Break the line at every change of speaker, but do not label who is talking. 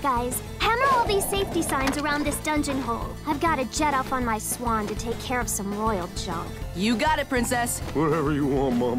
guys. Hammer all these safety signs around this dungeon hole. I've got to jet off on my swan to take care of some royal junk.
You got it, Princess.
Whatever you want, Mom.